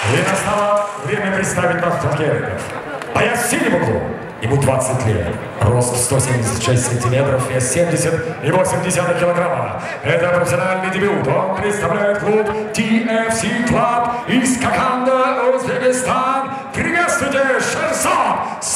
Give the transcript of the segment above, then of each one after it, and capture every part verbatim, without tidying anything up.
И настало время представить подстрелков. Боец в синем углу. Ему двадцать лет. Рост сто семьдесят шесть сантиметров, вес семьдесят и восемь десятых килограмма. Это профессиональный дебют. Он представляет клуб ти эф си Club из Коканда, Узбекистан. Приветствуйте, Шерсон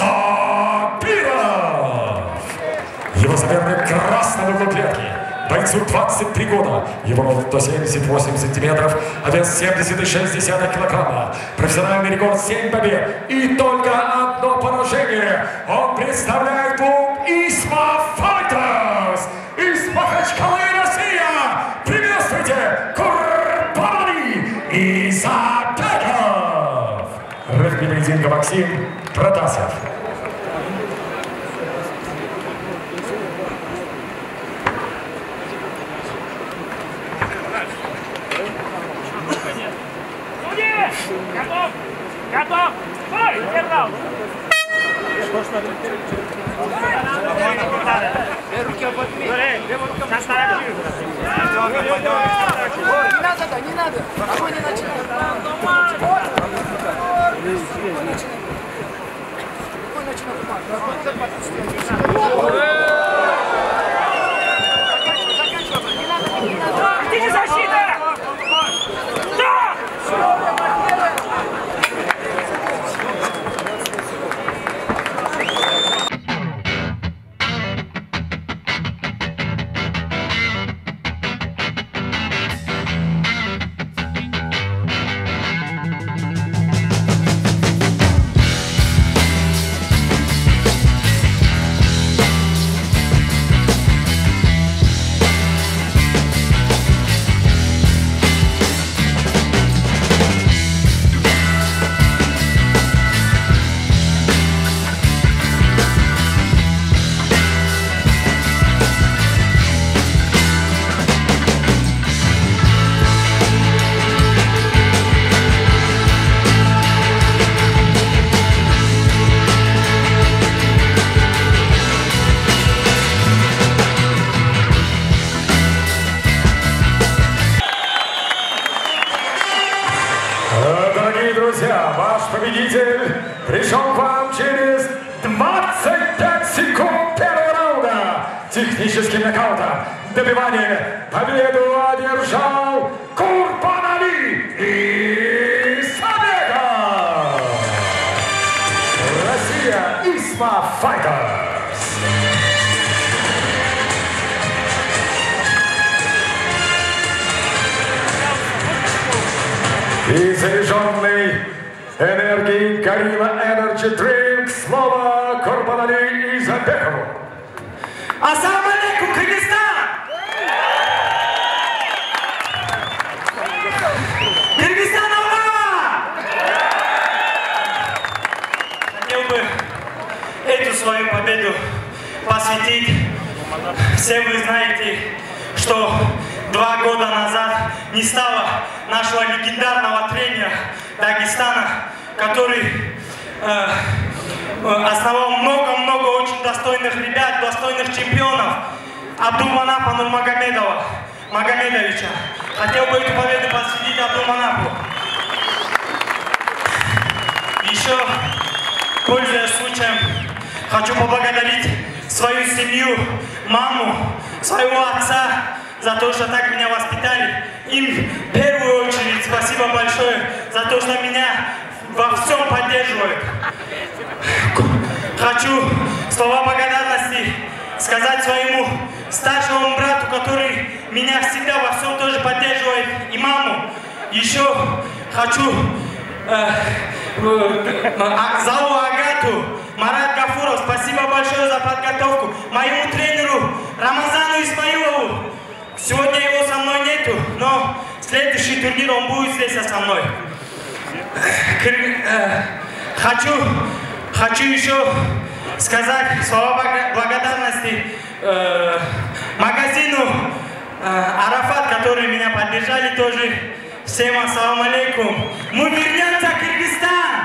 Сабиров! Его соперник в красном углу клетки. Бойцу двадцать три года, его рост сто семьдесят восемь сантиметров, а вес семьдесят шесть десятых килограмма. Профессиональный рекорд семь побед и только одно поражение. Он представляет клуб Исма Файтерс из Махачкалы, Россия. Приветствуйте, Курбанали Изабеков! Рефери поединка Максим Протасов. Готов! Готов! Стой! Держал! Руки ободми! Не надо, да, не надо! Огонь не начинай! Огонь начинай! Где защита? Да! Ваш победитель пришел к вам через двадцать пять секунд первого раунда. Техническим нокаутом добивание победу одержал Курбанали Изабеков. Россия, Исма Файтерс. И заряженный энергией Горилла Энерджи Дринк слово Курбанали Изабекову. Ассаламу алейкум, Кыргызстан! Кыргызстан, ура! Хотел бы эту свою победу посвятить. Все вы знаете, что два года назад не стало нашего легендарного тренера Дагестана, который э, основал много-много очень достойных ребят, достойных чемпионов, Абдулманапа Нурмагомедова, Магомедовича. Хотел бы эту победу посвятить Абдулманапу. Еще, пользуясь случаем, хочу поблагодарить свою семью, маму, своего отца, за то, что так меня воспитали. Им в первую очередь спасибо большое за то, что меня во всем поддерживают. Хочу слова благодарности сказать своему старшему брату, который меня всегда во всем тоже поддерживает, и маму. Еще хочу э, э, Залу Агату, Марат Гафуров, спасибо большое за подготовку. Моему тренеру Рамазану Исмаилову. Сегодня его со мной нету, но следующий турнир он будет здесь со мной. Хочу, хочу еще сказать слова благодарности э, магазину э, Арафат, которые меня поддержали тоже. Всем ассаламу алейкум. Мы вернемся в Кыргызстан!